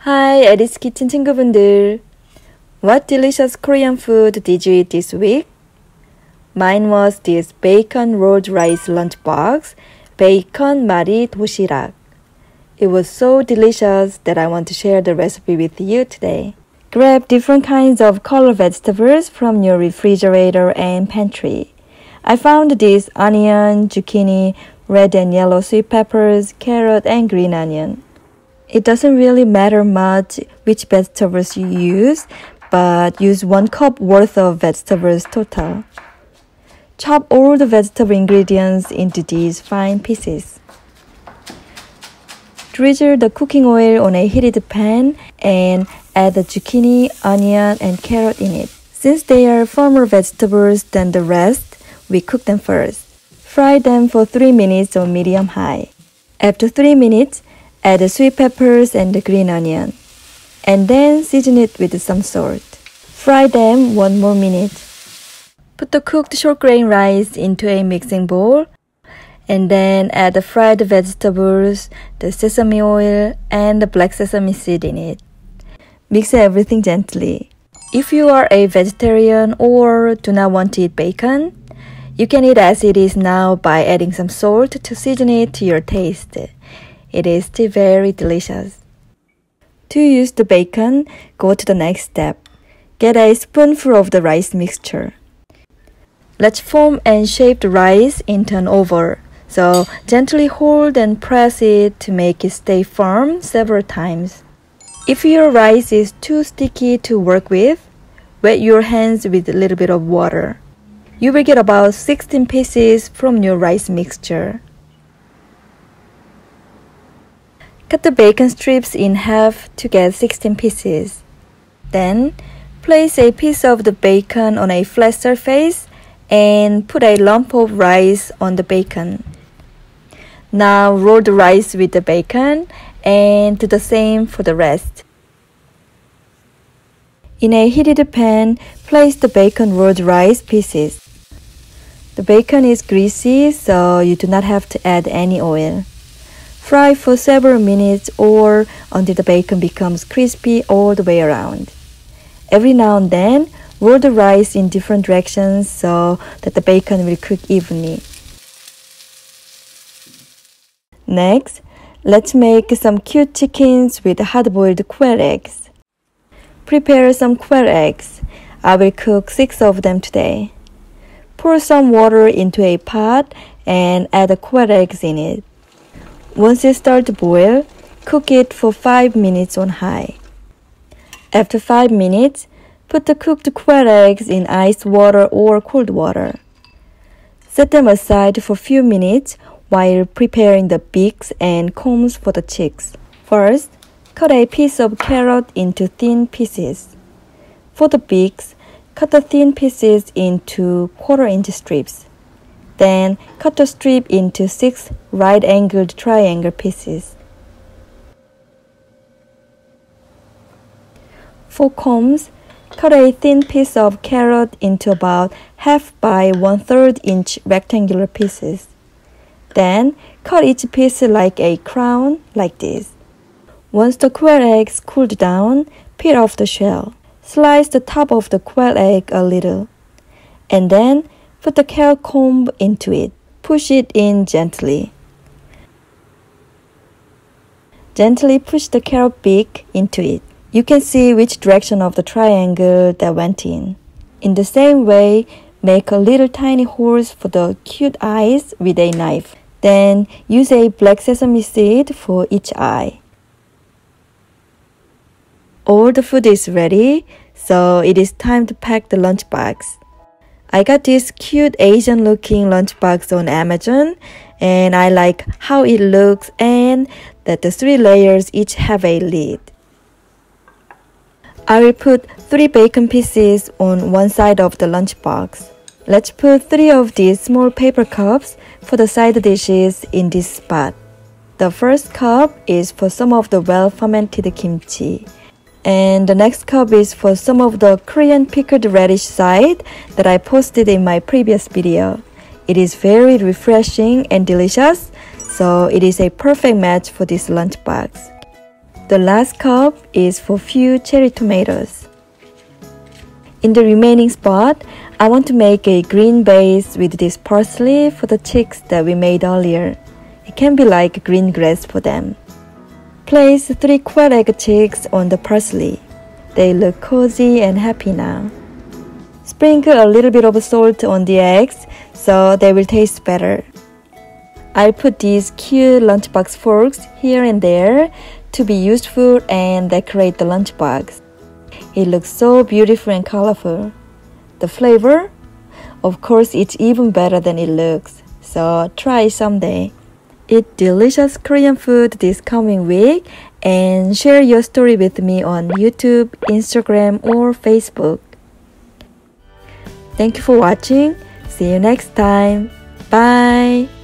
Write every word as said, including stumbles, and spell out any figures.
Hi, Eddie's Kitchen 친구분들. What delicious Korean food did you eat this week? Mine was this bacon rolled rice lunchbox, bacon mari 도시락. It was so delicious that I want to share the recipe with you today. Grab different kinds of color vegetables from your refrigerator and pantry. I found these onion, zucchini, red and yellow sweet peppers, carrot, and green onion. It doesn't really matter much which vegetables you use, but use one cup worth of vegetables total. Chop all the vegetable ingredients into these fine pieces. Drizzle the cooking oil on a heated pan and add the zucchini, onion, and carrot in it. Since they are firmer vegetables than the rest, we cook them first. Fry them for three minutes on medium-high. After three minutes, add the sweet peppers and the green onion, and then season it with some salt. Fry them one more minute. Put the cooked short grain rice into a mixing bowl, and then add the fried vegetables, the sesame oil, and the black sesame seed in it. Mix everything gently. If you are a vegetarian or do not want to eat bacon, you can eat as it is now by adding some salt to season it to your taste. It is still very delicious. To use the bacon, go to the next step. Get a spoonful of the rice mixture. Let's form and shape the rice into an oval. So gently hold and press it to make it stay firm several times. If your rice is too sticky to work with, wet your hands with a little bit of water. You will get about sixteen pieces from your rice mixture. Cut the bacon strips in half to get sixteen pieces. Then, place a piece of the bacon on a flat surface and put a lump of rice on the bacon. Now roll the rice with the bacon and do the same for the rest. In a heated pan, place the bacon rolled rice pieces. The bacon is greasy, so you do not have to add any oil. Fry for several minutes or until the bacon becomes crispy all the way around. Every now and then, roll the rice in different directions so that the bacon will cook evenly. Next, let's make some cute chickens with hard-boiled quail eggs. Prepare some quail eggs. I will cook six of them today. Pour some water into a pot and add the quail eggs in it. Once it starts to boil, cook it for five minutes on high. After five minutes, put the cooked quail eggs in ice water or cold water. Set them aside for a few minutes while preparing the beaks and combs for the chicks. First, cut a piece of carrot into thin pieces. For the beaks, cut the thin pieces into quarter-inch strips. Then, cut the strip into six right-angled triangle pieces. For combs, cut a thin piece of carrot into about half by one-third inch rectangular pieces. Then, cut each piece like a crown, like this. Once the quail eggs cooled down, peel off the shell. Slice the top of the quail egg a little. And then, put the carrot comb into it. Push it in gently. Gently push the carrot beak into it. You can see which direction of the triangle that went in. In the same way, make a little tiny holes for the cute eyes with a knife. Then use a black sesame seed for each eye. All the food is ready, so it is time to pack the lunchbox. I got this cute Asian looking lunchbox on Amazon, and I like how it looks and that the three layers each have a lid. I will put three bacon pieces on one side of the lunchbox. Let's put three of these small paper cups for the side dishes in this spot. The first cup is for some of the well-fermented kimchi. And the next cup is for some of the Korean pickled radish side that I posted in my previous video. It is very refreshing and delicious, so it is a perfect match for this lunchbox. The last cup is for few cherry tomatoes. In the remaining spot, I want to make a green base with this parsley for the chicks that we made earlier. It can be like green grass for them. Place three quail egg chicks on the parsley. They look cozy and happy now. Sprinkle a little bit of salt on the eggs so they will taste better. I'll put these cute lunchbox forks here and there to be useful and decorate the lunchbox. It looks so beautiful and colorful. The flavor? Of course, it's even better than it looks, so try someday. Eat delicious Korean food this coming week and share your story with me on YouTube, Instagram, or Facebook. Thank you for watching. See you next time. Bye!